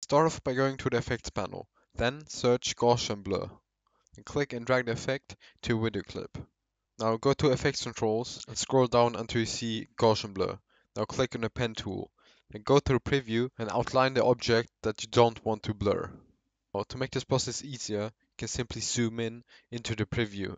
Start off by going to the effects panel, then search Gaussian blur, and click and drag the effect to a video clip. Now go to effects controls and scroll down until you see Gaussian blur. Now click on the pen tool, and go to the preview and outline the object that you don't want to blur. Now, to make this process easier, you can simply zoom in into the preview.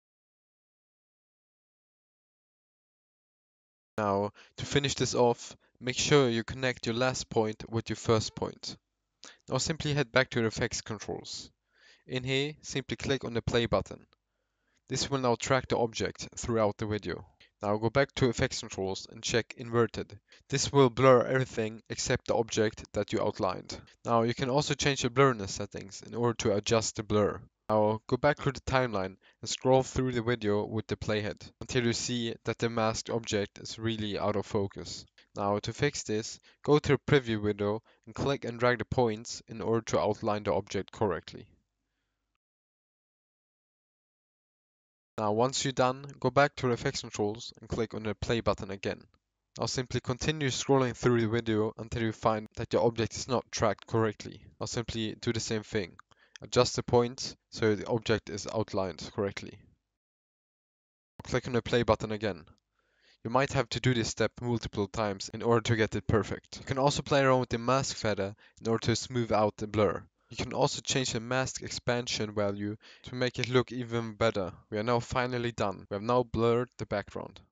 Now, to finish this off, make sure you connect your last point with your first point. Now simply head back to the effects controls. In here, simply click on the play button. This will now track the object throughout the video. Now go back to effects controls and check inverted. This will blur everything except the object that you outlined. Now you can also change the blurriness settings in order to adjust the blur. Now go back to the timeline and scroll through the video with the playhead until you see that the masked object is really out of focus. Now to fix this, go to the preview window and click and drag the points in order to outline the object correctly. Now once you're done, go back to the effects controls and click on the play button again. Now simply continue scrolling through the video until you find that your object is not tracked correctly. Now simply do the same thing. Adjust the points so the object is outlined correctly. Click on the play button again. You might have to do this step multiple times in order to get it perfect. You can also play around with the mask feather in order to smooth out the blur. You can also change the mask expansion value to make it look even better. We are now finally done. We have now blurred the background.